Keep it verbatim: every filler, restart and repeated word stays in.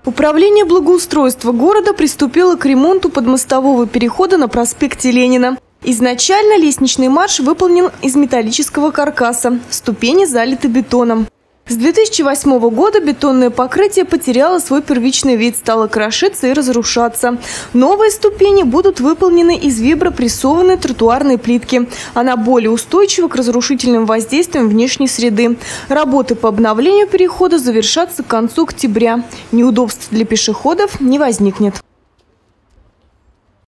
Управление благоустройства города приступило к ремонту подмостового перехода на проспекте Ленина. Изначально лестничный марш выполнен из металлического каркаса, ступени залиты бетоном. С две тысячи восьмого года бетонное покрытие потеряло свой первичный вид, стало крошиться и разрушаться. Новые ступени будут выполнены из вибропрессованной тротуарной плитки. Она более устойчива к разрушительным воздействиям внешней среды. Работы по обновлению перехода завершатся к концу октября. Неудобств для пешеходов не возникнет.